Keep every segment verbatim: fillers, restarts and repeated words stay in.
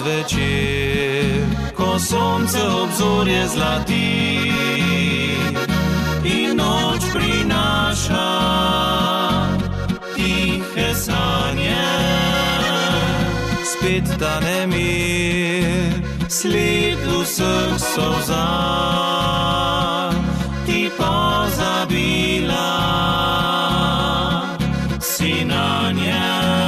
večer, ko sonce obzorje zlati in noč prinaša tihe sanje. Spet ta nemir, sled vseh solza, ti pozabila si nanje.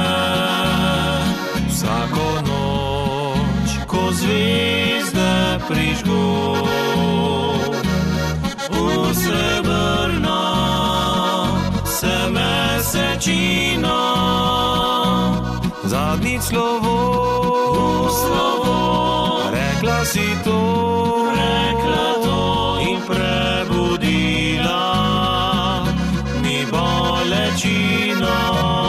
Vsako noč, ko zvezde prižgu v srebrno se mesečino, zadnjič slovo, slovo, rekla si to, rekla to in prebudila mi bolečino.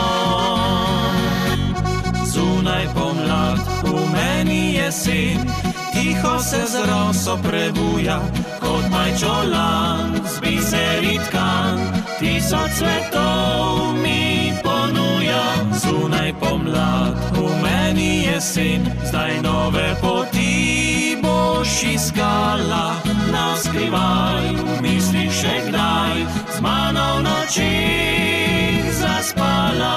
Zunaj pomlad, v meni jesen, tiho se z roso prebuja, kot majčolan z biseri tkan, tisoč cvetov mi ponuja. Zunaj pomlad, v meni jesen, zdaj nove poti boš iskala, navskrivaj, misliš še kdaj z mano v noči zaspala.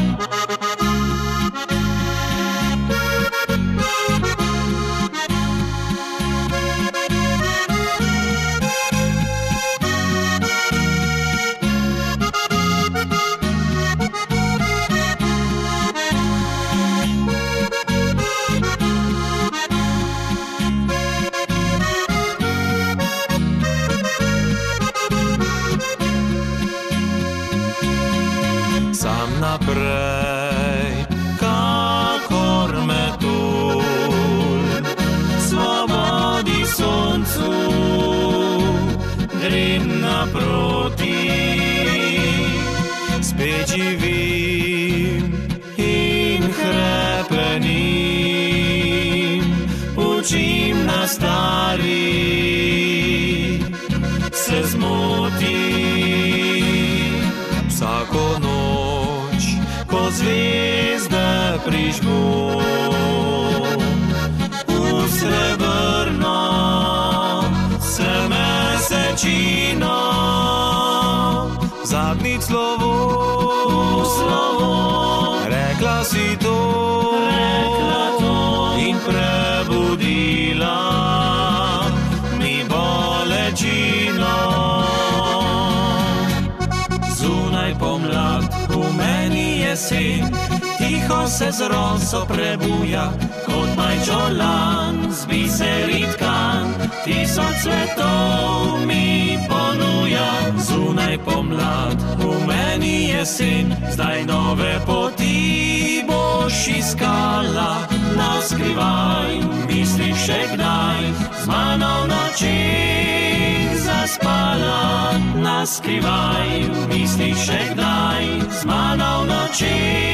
Naprej, kakor metulj, svobodi soncu grem naproti. Spet živim in hrepenim, učim na stari se zmoti. Vsako noč, ko zvezde prižgu v srebrno se mesečino, zadnjič slovo, slovo, rekla si to, rekla to in prebudila mi bolečino. Zunaj pomlad, v meni jesen, tiho se z roso prebuja, kot majčolan z biseri tkan, tisoč cvetov mi ponuja. Zunaj pomlad, v meni jesen, zdaj nove poti boš iskala, navskrivaj, misliš še kdaj z mano v noči zaspala. Naskrivaj, misliš še kdaj z mano v noči